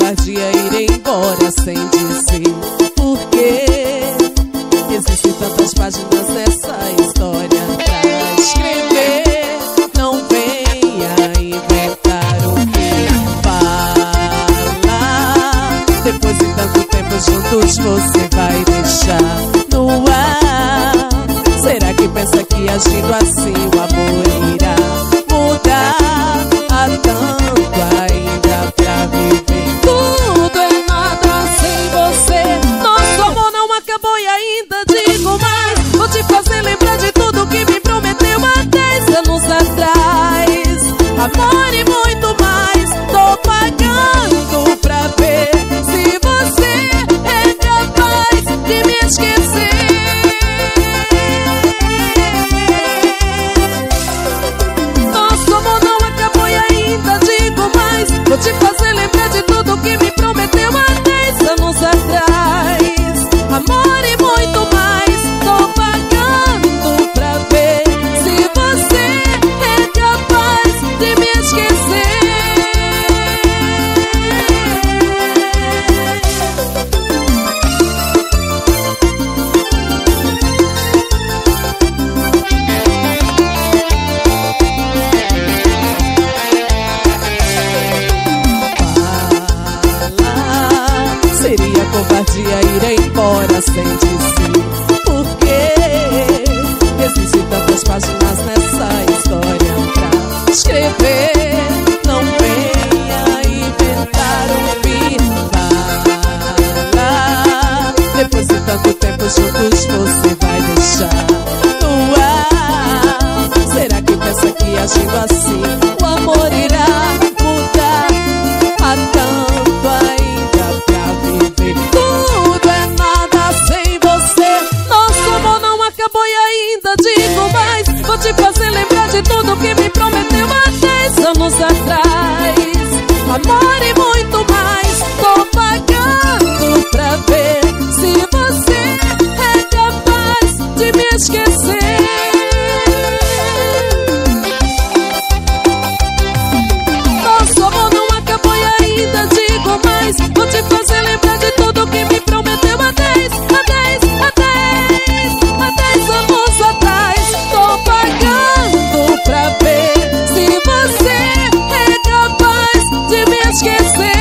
covardia ir embora sem dizer por quê. Existem tantas páginas nessa história pra escrever. Não venha inventar o que fala. Depois de tanto tempo juntos você vai deixar no ar. Será que pensa que agindo assim o amor irá mudar? Há tanto ainda pra viver. Tudo é nada sem você. Nosso amor não acabou e ainda digo mais. Vou te fazer lembrar de tudo que me prometeu há 10 anos atrás. Amor e muito mais. Tô pagando pra ver se você é capaz de me esquecer. Vou te fazer lembrar de tudo que me prometeu há 10 anos atrás. Amor e muito mais. Tô pagando pra ver se você é capaz de me esquecer. Seria covardia ir embora sem dizer por quê. Existem tantas páginas nessa história pra escrever. Não venha inventar um final. Depois de tanto tempo juntos você vai deixar no ar. Será que pensa que agindo assim o amor irá mudar? Há tanto ainda pra viver. Tudo é nada sem você. Nosso amor não acabou e ainda digo mais. Vou te fazer lembrar de tudo que me prometeu há 10 anos atrás. Amor e muito mais. Tô pagando pra ver se você é capaz de me esquecer. Nosso amor não acabou e ainda digo mais. Vou te fazer lembrar de tudo que me prometeu há 10 anos atrás. Tô pagando pra ver se você é capaz de me esquecer.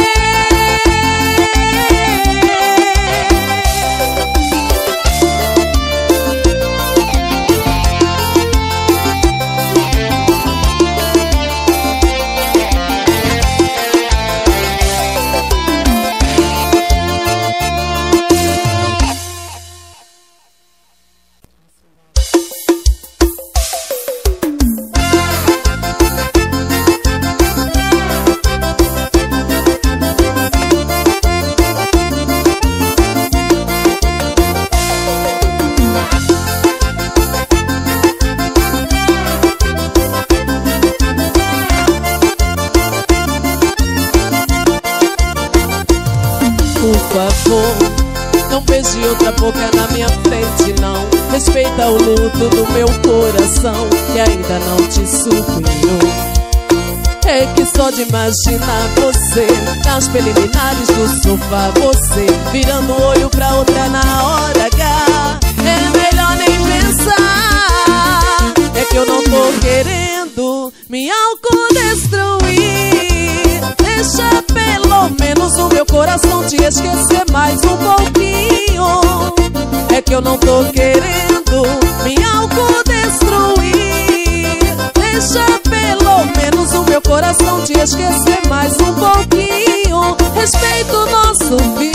Por favor, não beije outra boca na minha frente, não. Respeita o luto do meu coração que ainda não te superou. É que só de imaginar você nas preliminares do sofá, você virando o olho pra outra na hora H, é melhor nem pensar. É que eu não tô querendo me autodestruir. Deixa pelo menos o meu coração te esquecer mais um pouquinho. É que eu não tô querendo me autodestruir. Deixa pelo menos o meu coração te esquecer mais um pouquinho. Respeita o nosso fim.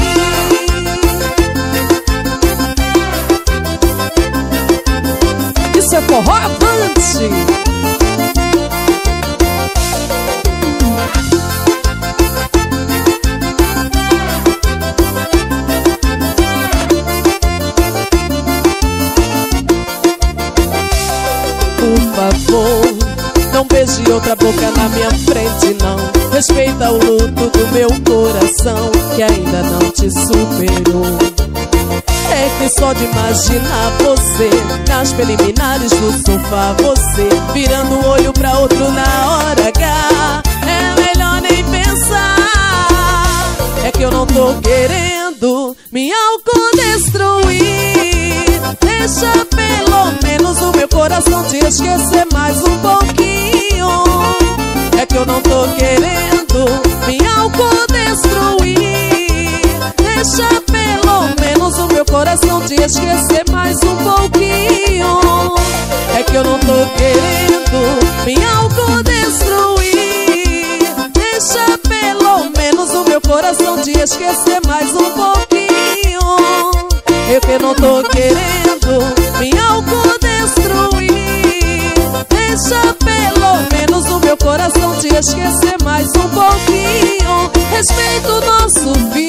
Isso é forró avante. Por favor, não beije outra boca na minha frente, não. Respeita o luto do meu coração que ainda não te superou. É que só de imaginar você nas preliminares do sofá, você virando o olho pra outro na hora H, é melhor nem pensar. Deixa pelo menos o meu coração te esquecer mais um pouquinho. É que eu não tô querendo me autodestruir. Deixa pelo menos o meu coração te esquecer mais um pouquinho. É que eu não tô querendo me autodestruir. Deixa pelo menos o meu coração te esquecer mais um pouquinho. Eu que não tô querendo me autodestruir. Deixa pelo menos o meu coração te esquecer mais um pouquinho. Respeita o nosso fim.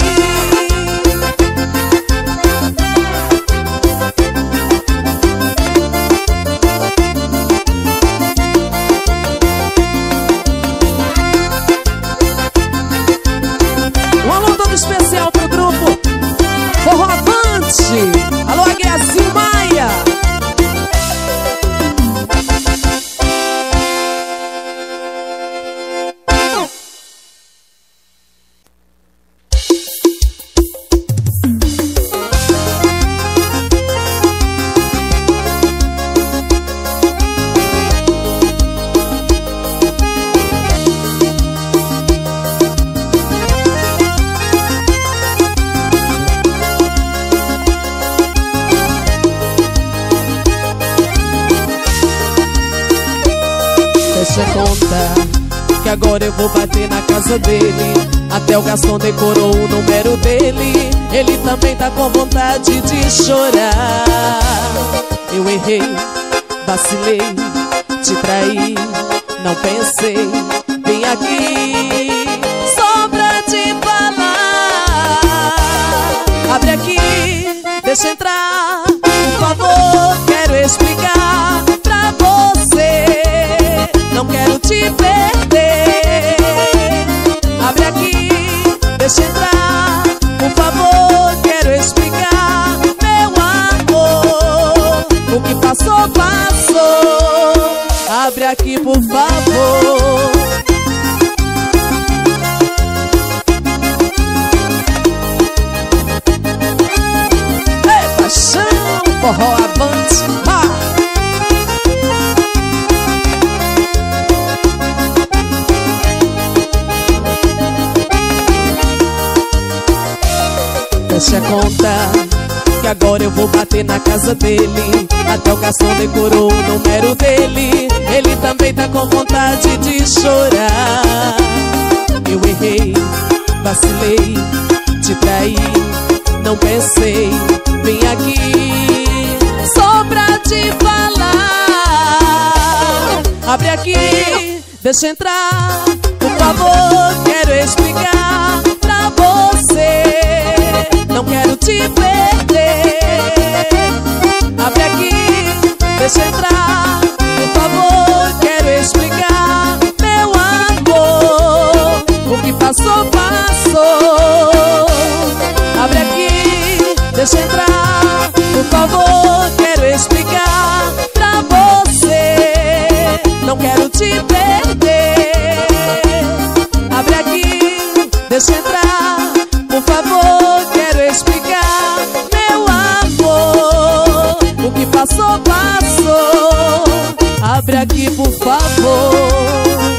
Um alô todo especial pro grupo Forró Avante. Alô, Aguiazinho Maia. Deixa conta que agora eu vou bater na casa dele. Até o garçom decorou o número dele. Ele também tá com vontade de chorar. Eu errei, vacilei, te traí, não pensei. Vim aqui só pra te falar. Abre aqui, deixa entrar, por favor, quero explicar pra você. Não quero te perder. Abre aqui, deixa entrar, por favor, quero explicar, meu amor. O que passou, passou. Abre aqui, por favor. Ei, paixão, forró avante, Deixa contar que agora eu vou bater na casa dele. Até o garçom decorou o número dele. Ele também tá com vontade de chorar. Eu errei, vacilei, te traí, não pensei. Vim aqui só pra te falar. Abre aqui, deixa entrar, por favor, quero explicar pra você. Não quero te perder. Abre aqui, deixa entrar, por favor, quero explicar, meu amor. O que passou, passou. Abre aqui, deixa entrar, por favor, quero explicar pra você. Não quero te perder. Abre aqui, deixa entrar, por favor, quero explicar, meu amor. O que passou, passou. Abre aqui, por favor.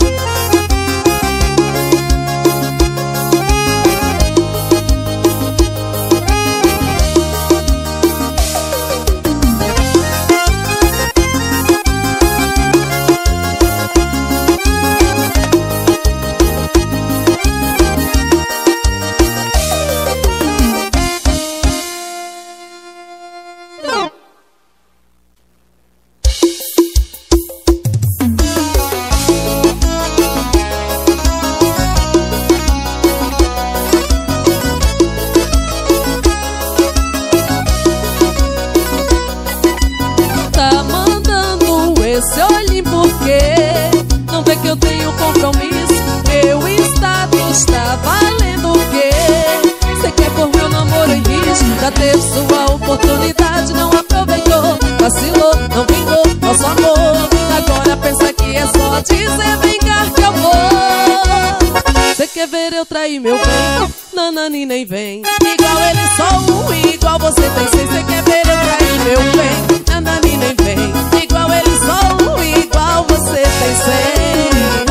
Esse olhinho porque não vê que eu tenho compromisso. Meu status tá valendo o quê? Cê quer pôr meu namoro em risco. Já teve sua oportunidade, não aproveitou. Vacilou, não vingou nosso amor. Agora pensa que é só dizer vem cá que eu vou. Cê quer ver eu trair meu bem? nanani nem vem. Igual ele só um, igual você tem seis. Cê quer ver eu trair meu bem? Nanani nem vem. Igual ele só um, igual você tem seis.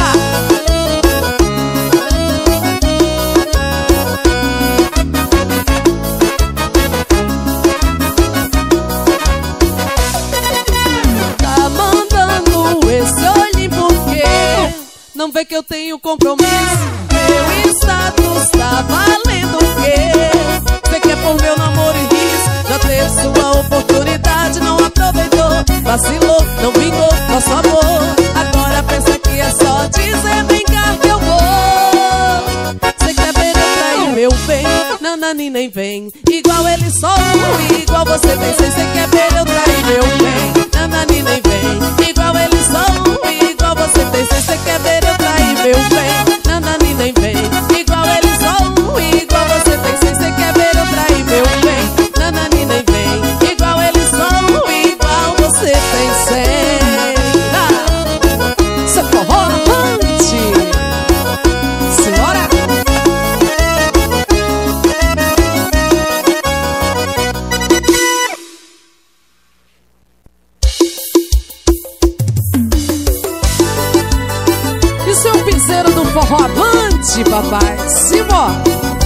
Tá mandando esse olhinho porque não vê que eu tenho compromisso. Meu status tá valendo o quê? Cê quer por meu namoro e risco? Já teve sua oportunidade, não aproveitou. Vacilou, não vingou nosso amor. Agora pensa que é só dizer vem cá que eu vou. Cê quer ver eu trair meu bem? Nanani nem vem. Igual ele só um, igual você tem seis. Cê quer ver eu trair meu bem? Nanani nem vem. Igual ele só um, igual você tem seis. Cê quer ver eu trair meu bem? Nanani nem vem. Igual ele só um, igual você tem seis. Cê quer ver eu trair meu bem? Nanani nem vem. Igual ele só um, igual você tem seis. Seu forró amante. Senhora. Isso é o piseiro do forró amante, papai. Simó.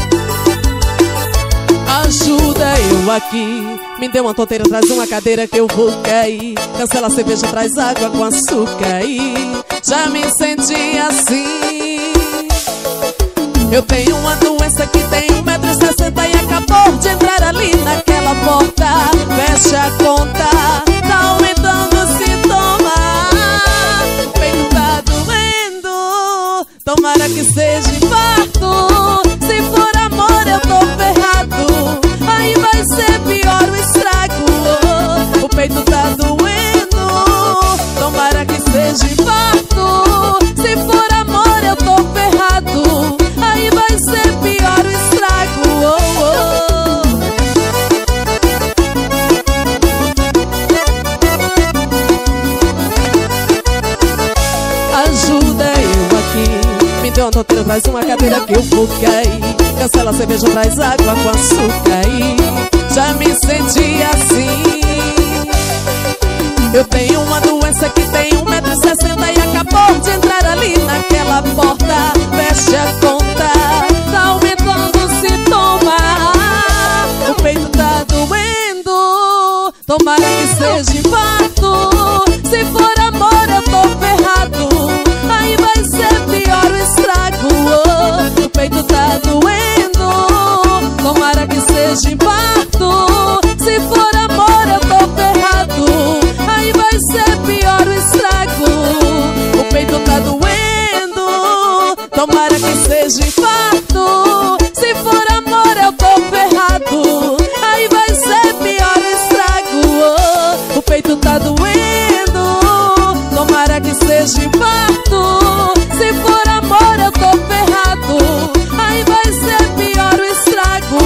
Ajuda eu aqui. Me dê uma tonteira, traz uma cadeira que eu vou cair. Cancela a cerveja, traz água com açúcar aí. Já me senti assim. Eu tenho uma doença que tem 1,60 m e acabou de entrar ali naquela porta. Fecha a conta, tá aumentando o sintoma. O peito tá doendo, tomara que seja infarto. Se for amor eu tô ferrado, aí vai ser pior o estrago. O peito tá doendo, tomara que seja infarto. Se for amor eu tô ferrado, aí vai ser pior o estrago. Ajuda eu aqui. Me dê uma tonteira, traz uma cadeira que eu vou cair. Cancela a cerveja, traz água com açúcar aí. Já me senti assim. Eu tenho uma doença que tem 1,60 m e acabou de entrar ali naquela porta. Fecha a conta, tá aumentando o sintoma. O peito tá doendo, tomara que seja infarto. Se for amor eu tô ferrado, aí vai ser pior o estrago. O peito tá doendo, tomara que seja infarto. Se for amor eu tô ferrado, aí vai ser pior o estrago. O peito tá doendo, tomara que seja infarto. Se for amor eu tô ferrado, aí vai ser pior o estrago. O peito tá doendo, tomara que seja infarto. Se for amor eu tô ferrado, aí vai ser pior o estrago.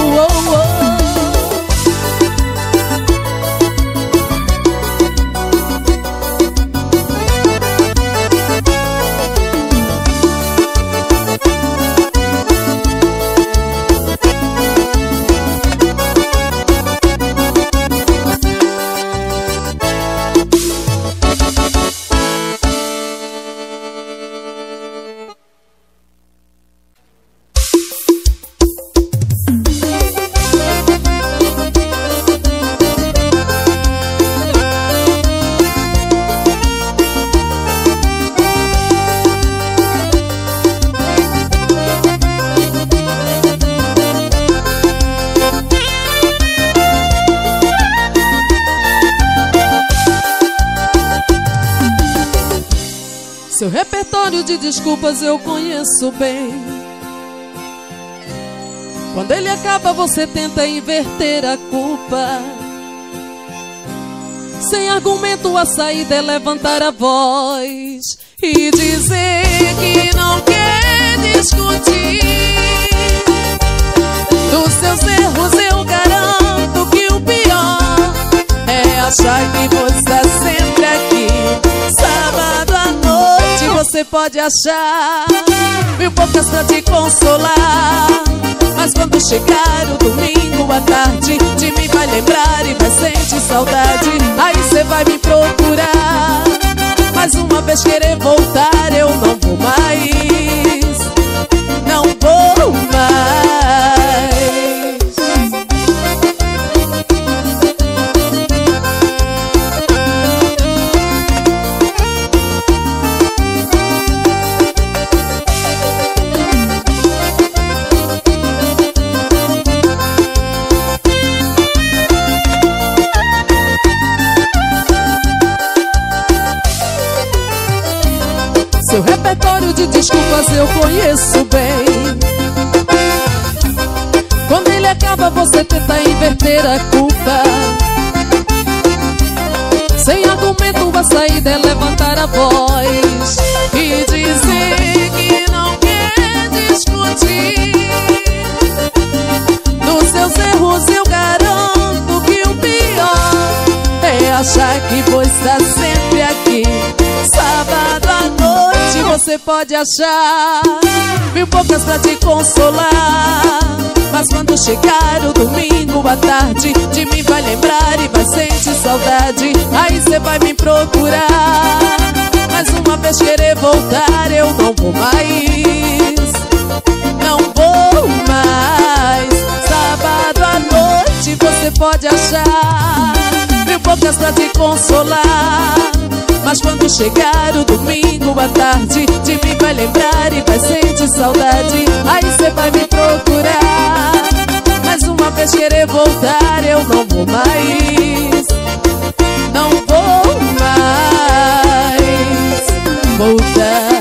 Seu repertório de desculpas eu conheço bem. Quando ele acaba você tenta inverter a culpa. Sem argumento a saída é levantar a voz e dizer que não quer discutir. Dos seus erros eu garanto que o pior é achar que você está sempre aqui. Sábado à noite você pode achar mil bocas pra te consolar, Mas quando chegar o domingo à tarde, de mim vai lembrar e vai sentir saudade. Aí cê vai me procurar, mais uma vez querer voltar. Eu não vou mais, não vou mais. Seu repertório de desculpas eu conheço bem. Quando ele acaba você tenta inverter a culpa. Sem argumento a saída é levantar a voz e dizer que não quer discutir. Dos seus erros eu garanto que o pior é achar que vou estar sempre aqui. Sábado à noite você pode achar mil bocas pra te consolar. Mas quando chegar o domingo à tarde, de mim vai lembrar e vai sentir saudade. Aí cê vai me procurar, mais uma vez querer voltar. Eu não vou mais, não vou mais. Sábado à noite você pode achar mil bocas pra te consolar. Mas quando chegar o domingo à tarde, de mim vai lembrar e vai sentir saudade. Aí cê vai me procurar, mais uma vez querer voltar. Eu não vou mais, não vou mais voltar.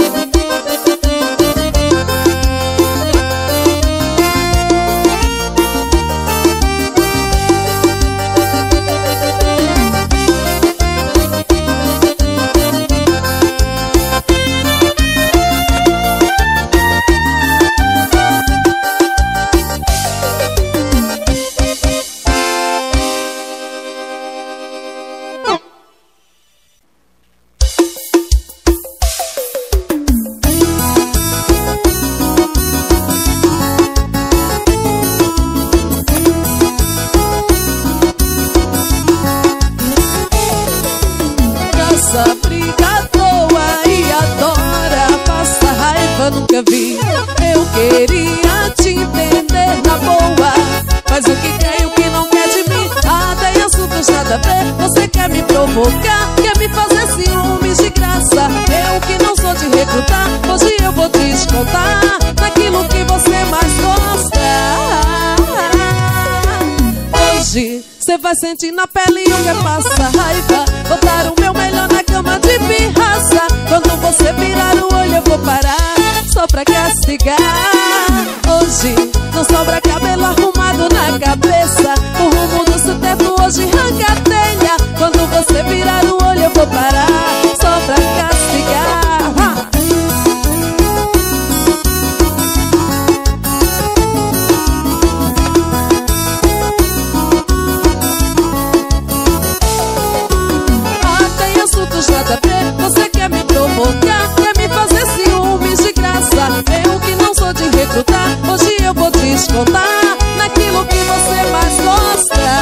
Nunca vi, eu queria te entender na boa. Mas o que quer e o que não quer de mim, tem assuntos nada a ver. Você quer me provocar, quer me fazer ciúmes de graça. Eu que não sou de recrutar, hoje eu vou te descontar naquilo que você mais gosta. Hoje cê vai sentir na pele o que passa raiva. Botar o meu melhor na cama de pirraça. Quando você virar o olho eu vou parar, só pra castigar. Hoje não sobra cabelo arrumado na cabeça. O rumo do seu teto hoje arranca a telha. Quando você virar o olho eu vou parar, só pra castigar. Tem assuntos nada a ver. Você quer me provocar, quer me fazer ciúmes de graça. Eu que não sou de recrutar, hoje eu vou te descontar naquilo que você mais gosta.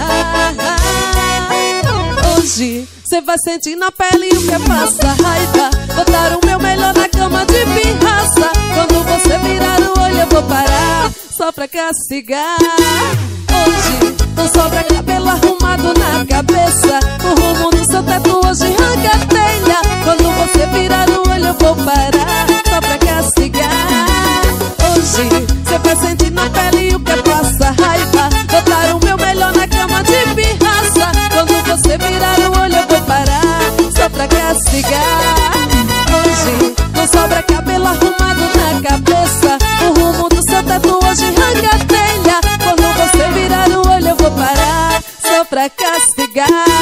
Hoje cê vai sentir na pele o que passa raiva. Botar o meu melhor na cama de pirraça. Quando você virar o olho eu vou parar, só pra castigar. Hoje não sobra cabelo arrumado na cabeça. O rumo do seu teto hoje arranca a telha. Quando você virar o olho eu vou parar, só pra castigar. Hoje cê vai sentir na pele o que passa raiva. Botar o meu melhor na cama de pirraça. Quando você virar o olho eu vou parar, só pra castigar. Hoje não sobra cabelo arrumado na cabeça. O rumo do seu teto hoje arranca a telha. Quando você virar o olho eu vou parar, só pra castigar.